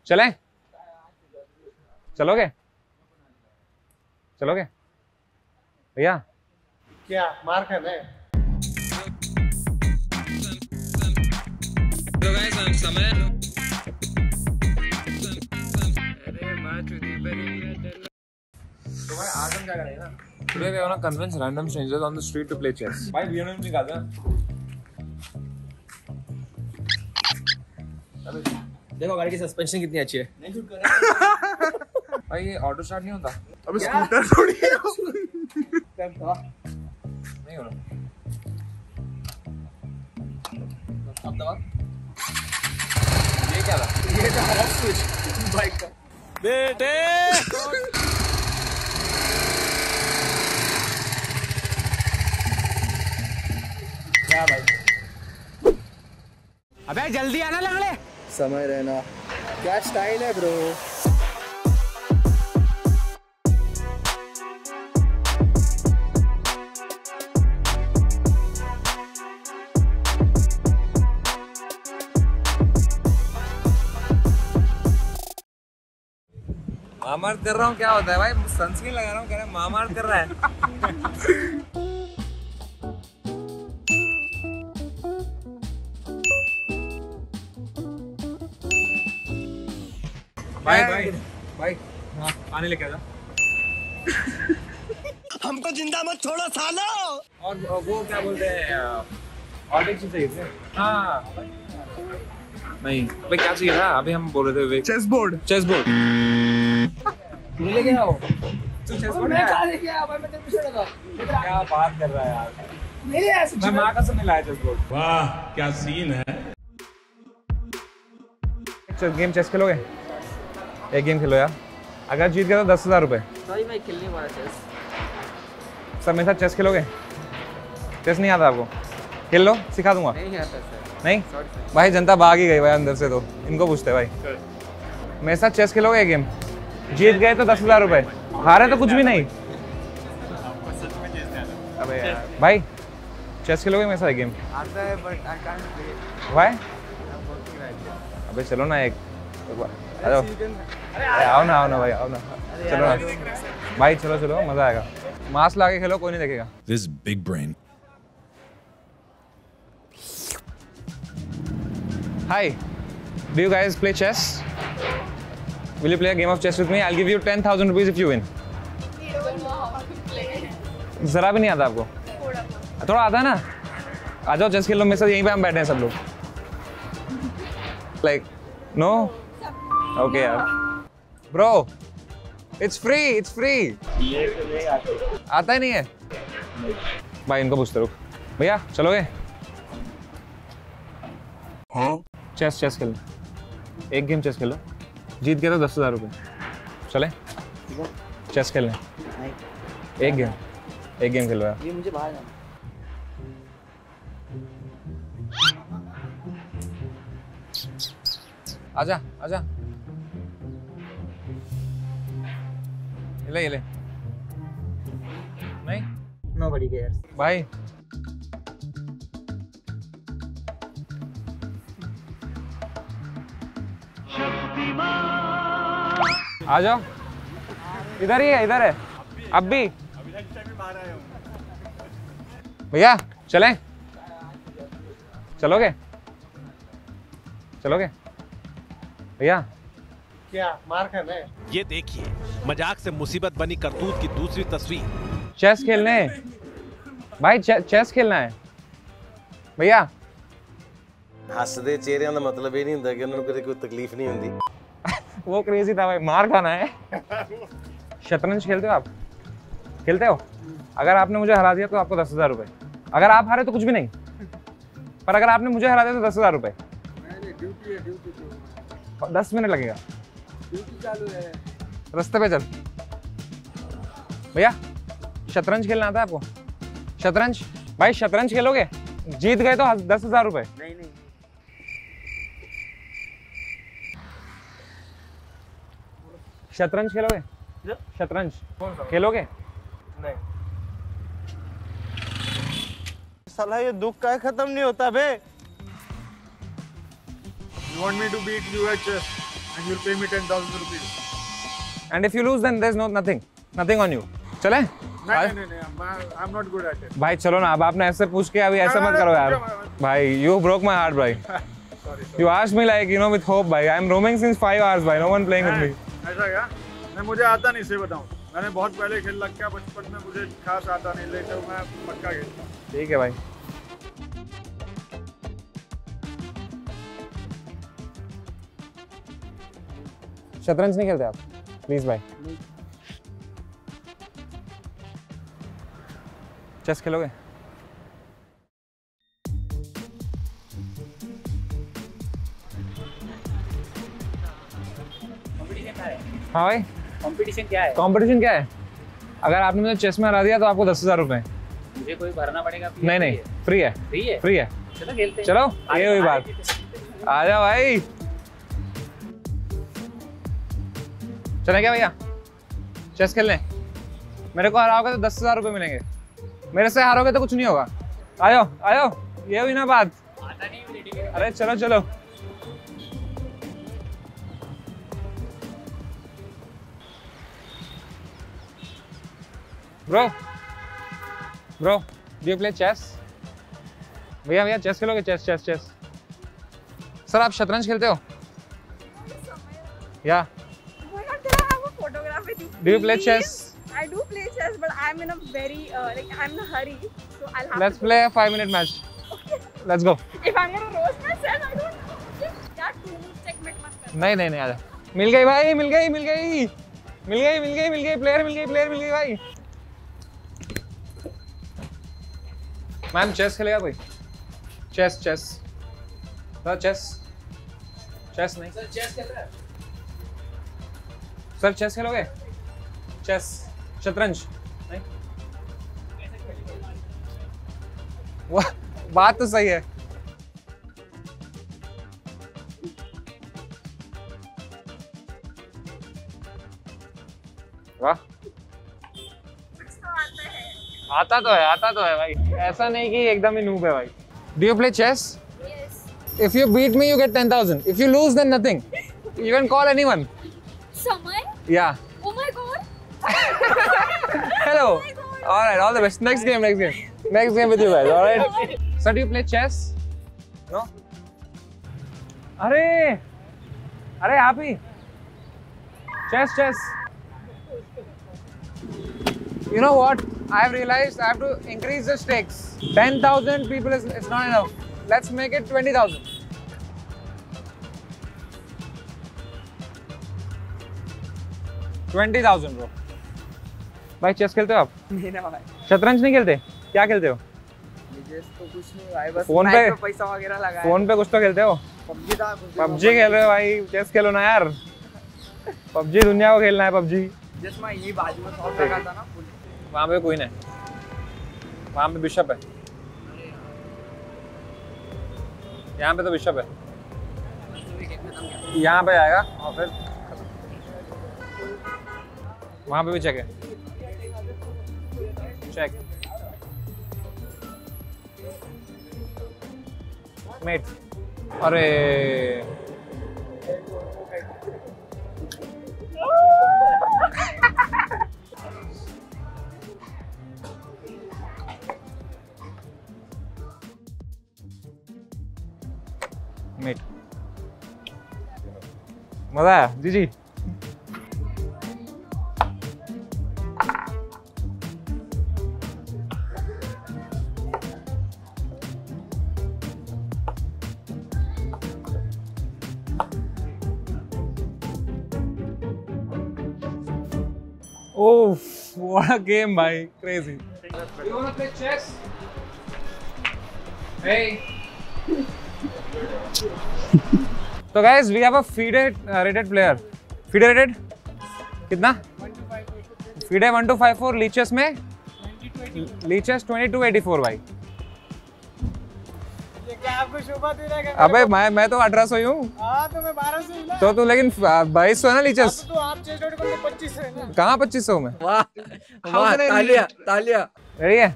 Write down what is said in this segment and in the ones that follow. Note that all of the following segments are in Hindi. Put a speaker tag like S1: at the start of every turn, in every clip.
S1: चलें? चलोगे? चलोगे भैया?
S2: क्या मार खाना है?
S1: समय तो भाई आज हम क्या करेंगे ना? Today we are gonna convince random strangers on the street to play chess. भाई वीडियो में निकाल दे।
S3: देखो गाड़ी की सस्पेंशन कितनी अच्छी है। नहीं शूट कर रहा
S1: भाई ये ऑटो स्टार्ट नहीं होता?
S2: अबे स्कूटर थोड़ी है।
S1: नहीं हो रहा।
S3: अब दबा।
S1: ये क्या था?
S3: ये था हमारा स्विच बाइक का।
S1: बेटे
S3: क्या भाई?
S4: अबे जल्दी आना लंगड़े।
S3: समय रहना क्या स्टाइल है ब्रो।
S1: मामार्थ कर रहा हूँ क्या होता है भाई? सनस्क्रीन लगा रहा हूँ, कह रहा है मामार्थ कर रहा है। भाई भाई भाई हाँ पानी लेके आ जा।
S4: हमको जिंदा मत छोड़ो सालो।
S1: और वो क्या बोलते हैं और एक चीज चाहिए थी। हाँ नहीं भाई क्या चाहिए था? अभी हम बोल रहे थे
S2: चेस बोर्ड।
S1: चेस बोर्ड
S3: लेके आओ।
S1: तू चेस बोर्ड
S3: मैं कहाँ लेके आया भाई? मैं तेरे पीछे लगा।
S1: क्या बात कर रहा है यार?
S3: मेरे ऐसे
S1: मैं माँ कसम नहीं लाया चेस बोर्ड।
S5: वाह क्या सीन है।
S1: गेम चेस खेलोगे? एक गेम खेलो यार, अगर जीत गया तो 10,000 रुपए।
S3: सॉरी मैं खेलने वाला चेस।
S1: सब मेरे साथ चेस खेलोगे? चेस नहीं आता आपको? खेल लो, सिखा दूंगा।
S3: नहीं आता सर।
S1: नहीं भाई जनता भाग ही गई भाई अंदर से, तो इनको पूछते भाई। मेरे साथ चेस खेलोगे? गेम जीत गए तो 10,000 रुपए, हारे तो कुछ भी नहीं। अबे यार भाई चेस खेलोगे मेरे साथ गेम?
S3: आता है बट आई कांट प्ले।
S1: भाई अबे चलो ना एक बार आओ ना भाई, आओ ना, चलो ना भाई, चलो चलो मजा आएगा। मास्क ला के खेलो, कोई नहीं देखेगा।
S5: This big brain.
S1: Hi, do you guys play chess? Will you play a game of chess with me? I'll give you 10,000 rupees if you win. जरा भी नहीं आता आपको? थोड़ा आता है ना? आ जाओ चेस खेल लो मेरे साथ, यहीं पे हम बैठे हैं सब लोग। Like, no? Okay यार। Bro, it's free, it's free. आता ही नहीं है? भाई इनको पूछते रुक। भैया चलोगे? हाँ? चेस खेलो, एक गेम चेस खेलो, जीत गया तो 10,000 रुपए। चले चेस खेलने? एक गेम खेलो यार।
S3: ये मुझे बाहर जाना।
S1: आजा आजा, ये ले नहीं
S3: Nobody cares.
S1: भाई आ जाओ, इधर ही है, इधर है। अब भी भैया चलें? चलोगे भैया?
S2: क्या मार खाना है?
S6: ये देखिए मजाक से मुसीबत बनी करतूत की दूसरी तस्वीर।
S1: चेस खेलने भाई, चेस खेलना है भैया।
S7: हसदे चेहरिਆਂ ਦਾ ਮਤਲਬ ਇਹ ਨਹੀਂ ਹੁੰਦਾ ਕਿ ਉਹਨਾਂ ਨੂੰ ਕਦੇ ਕੋਈ ਤਕਲੀਫ नहीं ਹੁੰਦੀ।
S1: वो क्रेजी था भाई, मार खाना है। शतरंज खेलते हो आप? खेलते हो? अगर आपने मुझे हरा दिया तो आपको 10,000 रुपए, अगर आप हारे तो कुछ भी नहीं, पर अगर आपने मुझे हरा दिया तो 10,000 रुपए। 10 मिनट लगेगा, रास्ते पे चल। भैया शतरंज खेलना आता है आपको? शतरंज भाई, शतरंज खेलोगे? जीत गए तो 10,000 रुपए।
S3: नहीं
S1: शतरंज खेलोगे? शतरंज खेलोगे?
S3: नहीं।
S2: साला ये दुख का खत्म नहीं होता बे।
S8: You want me to beat you at chess? and you'll pay me 10,000 rupees.
S1: And if you lose, then there's nothing on you. चले?
S8: नहीं, I'm not good at it.
S1: भाई चलो ना, अब आपने ऐसे पूछ के अभी ऐसे मत करो यार. भाई, you broke my heart, भाई.
S8: Sorry.
S1: You asked me like, you know, with hope, भाई. I'm roaming since 5 hours, भाई. No one playing with me.
S8: ऐसा क्या? मैं मुझे आता नहीं, से बताऊं. मैंने बहुत पहले खेल रखा, बचपन में मुझे खास आता नहीं, लेकिन मैं पक्का खेलता हूं.
S1: ठीक है भाई. शतरंज नहीं खेलते आप? प्लीज भाई. चेस खेलोगे? हाँ भाई.
S3: कंपटीशन क्या है?
S1: कंपटीशन क्या है? अगर आपने मुझे चेस में हरा दिया तो आपको 10,000 रुपए.
S3: मुझे कोई भरना पड़ेगा?
S1: नहीं, फ्री है.
S3: फ्री है?
S1: फ्री है.
S3: चलो खेलते हैं.
S1: चलो, ये हुई बात. आ जाओ भाई. चले क्या भैया? चेस खेलने? मेरे को हराओगे तो 10,000 रुपए मिलेंगे. मेरे से हारोगे तो कुछ नहीं होगा. आयो. ये हुई ना बात. अरे चलो. Bro, do you play chess? भैया चेस खेलोगे? चेस. सर आप शतरंज खेलते हो? या. Do you play chess?
S9: I do play chess, but I'm in a very I'm in a hurry, so I'll have
S1: Let's
S9: to
S1: play a 5-minute match.
S9: Okay.
S1: Let's go.
S9: If I'm gonna roast myself, I don't know. क्या 2 minutes checkmate मत कर.
S1: नहीं आजा. मिल गई भाई, मिल गई. प्लेयर मिल गई भाई. मैम चेस खेलेगा कोई? चेस. सर चेस नहीं.
S3: सर चेस खेल रहा है?
S1: सर चेस खेलोगे? चेस. शतरंज नहीं. वो बात तो सही है. वाह. आता तो है भाई. ऐसा नहीं कि एकदम ही नूब है भाई. Do you play chess?
S9: Yes.
S1: If you beat me, you get 10,000. If you lose, then nothing. You can call anyone.
S9: Samay?
S1: Yeah.
S9: Oh my god.
S1: Hello. All right. All the best. Next game with you guys. All right. Sir, do you play chess? No. अरे आप ही. Chess. You know what? I have realized I have to increase the stakes. 10,000 people it's not enough. Let's make it 20,000. $20,000 bro. भाई चेस खेलते हो आप?
S3: नहीं ना भाई.
S1: शतरंज नहीं खेलते? क्या खेलते हो?
S3: चेस तो कुछ नहीं भाई, बस
S1: फोन पे
S3: पैसा वगैरह लगाया.
S1: फोन पे कुछ तो खेलते हो? पबजी खेल रहे हो भाई. चेस खेलो ना यार. पबजी दुनिया को खेलना है. पबजी
S3: जस्ट मैं ये बाजू में शॉट लगा था ना.
S1: वहाँ पे कोई नहीं. वहाँ पे बिशप है. यहाँ पे तो बिशप है. यहाँ पे आएगा और फिर वहाँ पे भी चेक है. चेक. मेट. अरे मेट. मजा आया जी. Oh, what a game, bhai. Crazy. You wanna play chess? Hey. So guys, we have a FIDE rated player. FIDE rated? कितना? 1 to 5. FIDE 1 to 5-4. Leeches में? Leeches 2284 भाई.
S8: क्या आपको शोभा दे रहा है?
S1: अबे मैं तो 1800 ही हूँ.
S8: हाँ तो मैं 1200 ही ना.
S1: तो तू लेकिन 2200 है ना लीचेस?
S8: तो आप 2500 है ना.
S1: कहाँ 2500 में?
S3: वाह तालिया.
S1: रेडी है?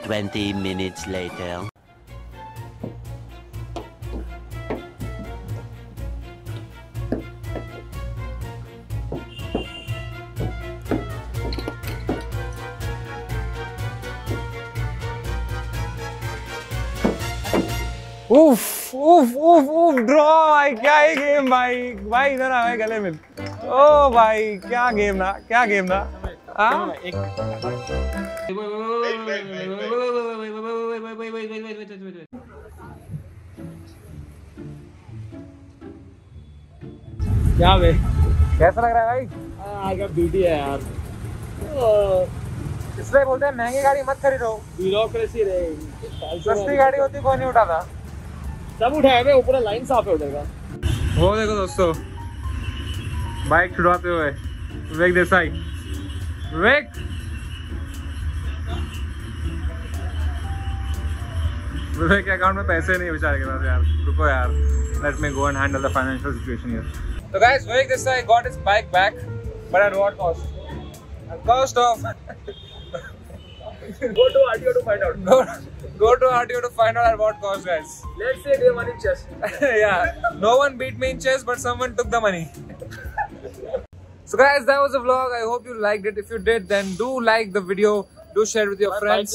S10: 20 minutes later.
S1: उफ उफ उफ उफ ड्रॉ भाई, क्या ही गेम भाई। भाई इधर आ भाई, गले मिल। ओ भाई क्या गेम था, क्या गेम था। हाँ
S3: क्या बे?
S1: कैसा लग रहा है भाई?
S3: आगे ब्यूटी है यार।
S1: इसलिए बोलते हैं महंगी गाड़ी मत खरीदो,
S3: ब्यूरोक्रेसी रहेगी।
S1: सस्ती गाड़ी होती कौन नहीं उठाता।
S3: सब उठाए हुए, ऊपर लाइन साफ है उधर का।
S1: वो देखो दोस्तों, बाइक छुड़वाते हुए विवेक देसाई। विवेक विवेक के अकाउंट में पैसे नहीं बेचारे के पास यार। रुको यार, let me go and handle the financial situation here. So guys, Vivek Desai got his bike back, but at what cost? At cost of
S3: Go to RTO to find out.
S1: go to RTO to find out at what cost, guys.
S3: Let's say they money chess.
S1: Yeah, no one beat me in chess, but someone took the money. So guys, that was the vlog. I hope you liked it. If you did, then do like the video, do share with your friends.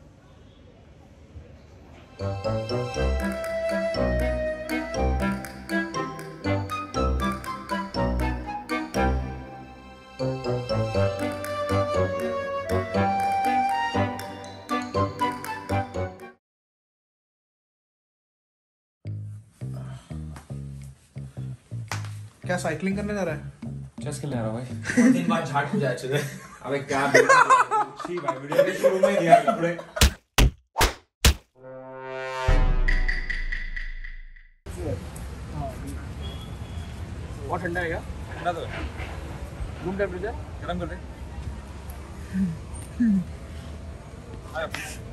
S2: क्या साइकिलिंग करने जा रहा है?
S1: चेस खेलने आ रहा हूँ भाई।
S3: 3 बार झाट हो जाए चले।
S1: अबे क्या छी भाई, वीडियो के शुरू में दिया कपड़े।
S3: बहुत ठंडा है क्या?
S1: ठंडा तो है,
S3: रूम टेम्परेचर
S1: गरम कर दे।